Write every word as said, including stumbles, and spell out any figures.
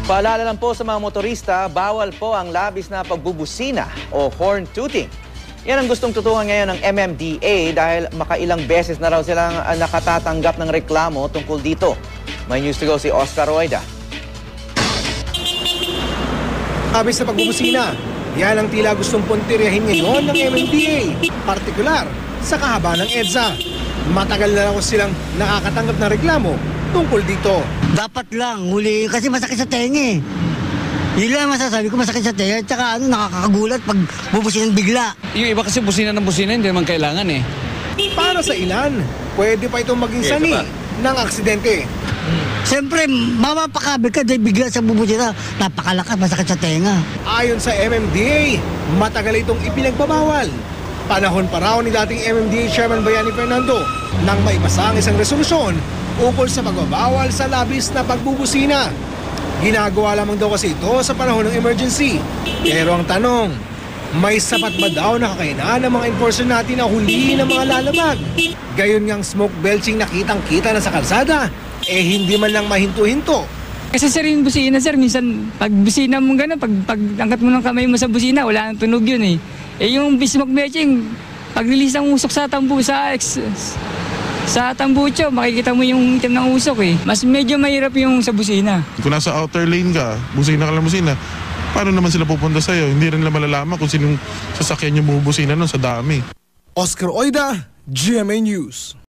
Paalala lang po sa mga motorista, bawal po ang labis na pagbubusina o horn tooting. Yan ang gustong tutukan ngayon ng M M D A dahil makailang beses na raw silang uh, nakatatanggap ng reklamo tungkol dito. May news to go si Oscar Oida. Labis na pagbubusina, yan ang tila gustong puntiryahin ngayon ng M M D A, partikular sa kahaba ng EDSA. Matagal na raw silang nakakatanggap ng reklamo tungkol dito. Dapat lang, huli kasi masakit sa tenga eh. Yun lang masasabi ko, masakit sa tenga. Tsaka ano, nakakagulat pag bubusinan bigla. Yung iba kasi busina ng busina, hindi naman kailangan eh. Para sa ilan, pwede pa itong maging sani ng aksidente. Siyempre, mamapakabil ka dahil bigla sa bubusina. Napakalakas, masakit sa tenga. Ayon sa M M D A, matagal itong ipinagbabawal. Panahon pa raw ni dating M M D A Chairman Bayani Fernando nang maipasa ang isang resolusyon ukol sa pagbabawal sa labis na pagbubusina. Ginagawa lamang daw kasi ito sa panahon ng emergency. Pero ang tanong, may sapat ba daw na kakayanan ng mga enforcer natin na huliin ng mga lalabag? Gayon ngang smoke belching nakitang-kita na sa kalsada, eh hindi man lang mahinto-hinto. Kasi sir, yung busina sir, minsan pag busina mo gano'n, pag, pag angkat mo ng kamay mo sa busina, wala nang tunog yun eh. Eh yung smoke belching, pag release ang usok sa tambu, sa ex, sa tambucho, makikita mo yung itim ng usok eh. Mas medyo mahirap yung sa busina. Kung nasa outer lane ka, busina ka lang busina, paano naman sila pupunta sa'yo? Hindi rin nila malalaman kung sinong sasakyan yung bubusina nun sa dami. Oscar Oida, G M A News.